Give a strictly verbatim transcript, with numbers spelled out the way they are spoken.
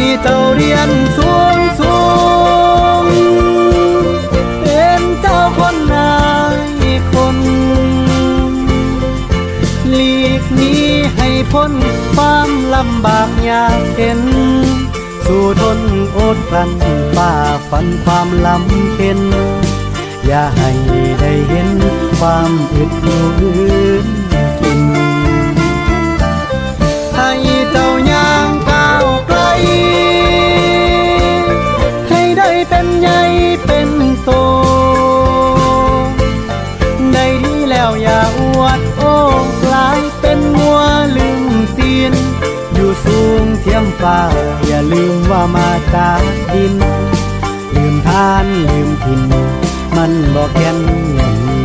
เจ้าเรียนสูงสูงเป็นเจ้าคนนายคนหลีกหนีให้พ้นความลำบากยากเข็นสู้ทนอดกลั้นฝ่าฟันความลำเค็ญอย่าให้ได้เห็นความอึดอยู่อื่นกินให้เจ้าย่างก้าวไกลให้ได้เป็นใหญ่เป็นโตได้ดีแล้วอย่าอวดโอ้กลายเป็นงัวลืมตีนอยู่สูงเทียมฟ้าอย่าลืมว่ามาจากดินลืมทานลืมถิ่นมันบอกแก่นอย่างนี้